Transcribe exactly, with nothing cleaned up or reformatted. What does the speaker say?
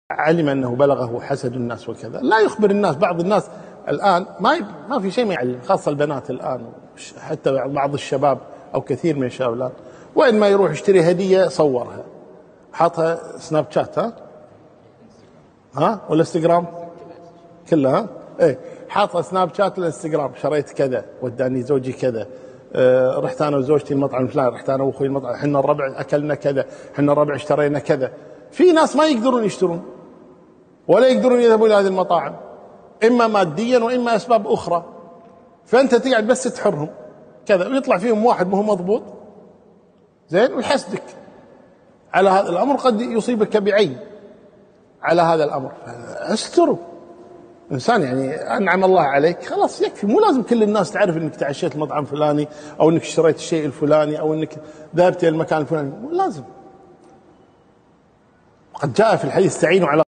علم أنه بلغه حسد الناس وكذا، لا يخبر الناس. بعض الناس الآن ما ما في شيء ما يعلم، خاصة البنات الآن، حتى بعض الشباب أو كثير من الشباب الآن، وين ما يروح يشتري هدية صورها حاطها سناب شات، ها ها ولا انستغرام كلها، ايه حاطها سناب شات الانستغرام، شريت كذا، وداني زوجي كذا، آه رحت انا وزوجتي المطعم الفلاني، رحت انا واخوي المطعم، احنا الربع اكلنا كذا، احنا الربع اشترينا كذا. في ناس ما يقدرون يشترون ولا يقدرون يذهبون الى هذه المطاعم، اما ماديا واما اسباب اخرى، فانت تقعد بس تحرهم كذا، ويطلع فيهم واحد ما هو مضبوط زين ويحسدك على هذا الامر، قد يصيبك بعين على هذا الامر. استروا انسان، يعني انعم الله عليك خلاص يكفي، مو لازم كل الناس تعرف انك تعشيت المطعم الفلاني او انك اشتريت الشيء الفلاني او انك ذهبت الى المكان الفلاني، مو لازم. قد جاء في الحديث استعينوا على